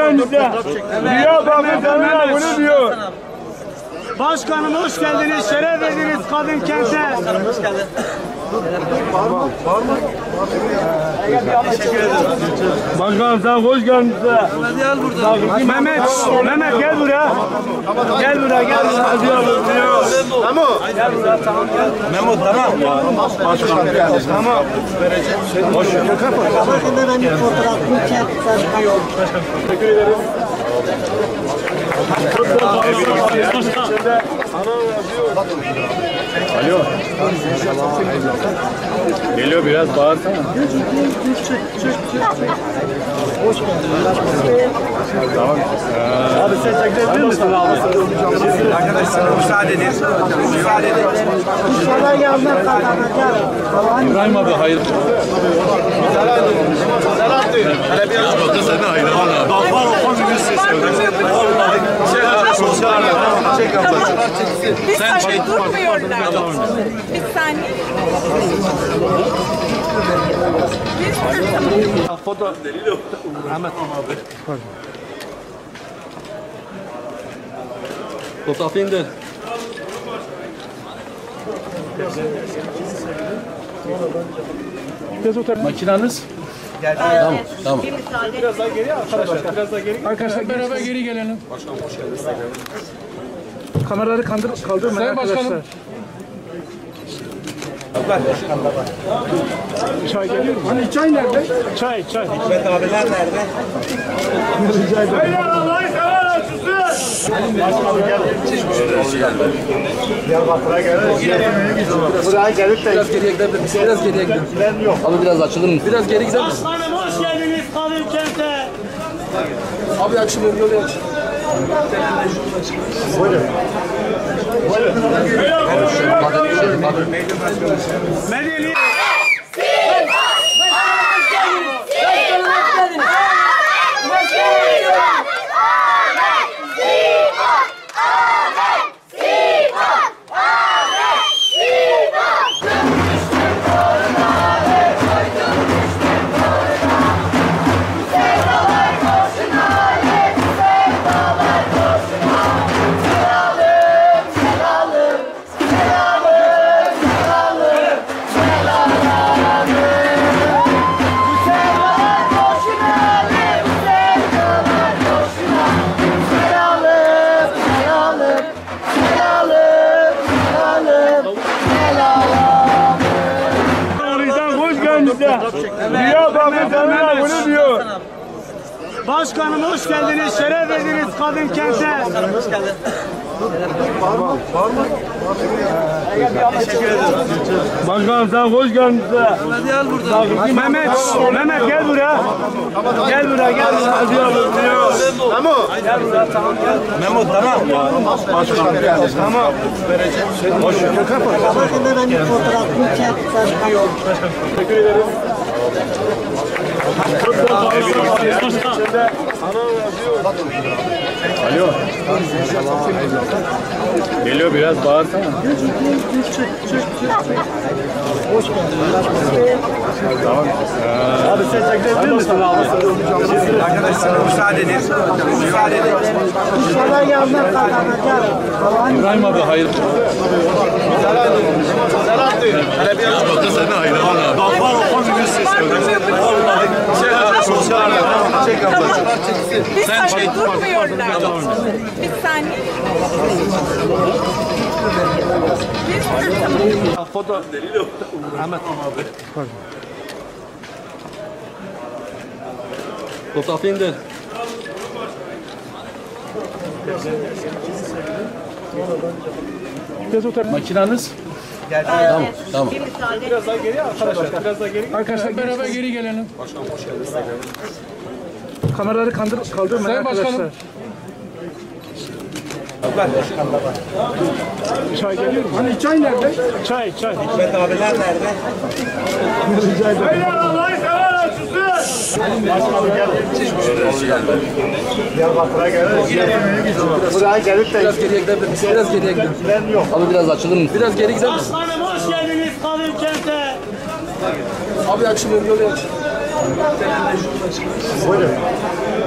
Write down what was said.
geldiniz. Dünya Bankası'nın bunu diyor. Başkanım hoş geldiniz, şeref verdiniz kadın kente. Hoş geldin. Var mı? Başkanım sen hoş geldin. Mehmet gel buraya. Gel buraya. Memo. Gel buraya tamam gel. Memo tamam. Başkanım tamam. Hoş geldin. Bakın benim fotoğrafımı çek. Teşekkür ederiz. Alo. Geliyor biraz bağırsana. Tamam. Abi sen çekebilir misin abi? Arkadaşlar müsaade edin. Dışarıdan yanına kazanacağız. İbrahim abi hayır. Hele bir bakın sana hayır. Bak var o konu bir ses. Bir saniye durmuyorlar. Bir saniye. Foto. Ahmet abi. Fotoğrafı indir. Makinanız? Tamam. Biraz daha geri arkadaşlar. Biraz daha geri. Arkadaşlar beraber geri gelelim. Başkanım hoş geldiniz. Kameraları kaldırmayın Sayın arkadaşlar. Başkanım. Çay geliyor mu? Hani çay nerede? Çay. Hikmet abiler nerede? Beyler Allah'ı sever susun. Başkanım gel. Diyarbakır'a geldik. Buraya gelip de Biraz geriye gidebilir misin? Biraz geriye gidelim. yok. Abi biraz açılır mısın? Biraz geri gider misin? Başkanım hoş geldiniz kadın kente. Abi açılır, yolu aç. Medeni. Dünya Bankası'nın bunu diyor. Başkanım hoş geldiniz, şeref verdiniz kadın kente. Hoş geldin. Var mı? Başkanım sen hoş geldin. Mehmet gel buraya. Gel buraya. Memo. Gel buraya tamam gel. Memo tamam. Başkanım tamam. Hoş geldin. Bakın benim fotoğrafımı çek. Teşekkür ederiz. Alo. Geliyor biraz bağırsana. Tamam. Abi sen çekebilir misin abi? Arkadaşlar müsaade edin. Dışarıdan yanına kazanacağız. İbrahim abi hayır. Hele bir bakın sana hayır. Bak var o konu bir ses. Bir saniye durmuyorlar. Bir saniye. Foto. Ahmet abi. Fotoğrafı indir. Makinanız? Tamam. Biraz daha geri arkadaşlar. Biraz daha geri. Arkadaşlar beraber geri gelelim. Başkanım hoş geldiniz. Kameraları kaldırmayın Sayın arkadaşlar. Başkanım. Çay geliyor mu? Hani çay nerede? Çay. Hikmet abiler nerede? Beyler Allah'ı sever susun. Başkanım gel. Diyarbakır'a geldik. Buraya gelip de Biraz geriye gidebilir misin? Biraz geriye gidelim. yok. Abi biraz açılır mısın? Biraz geri gider misin? Başkanım hoş geldiniz kadın kente. Abi açılır, yolu aç.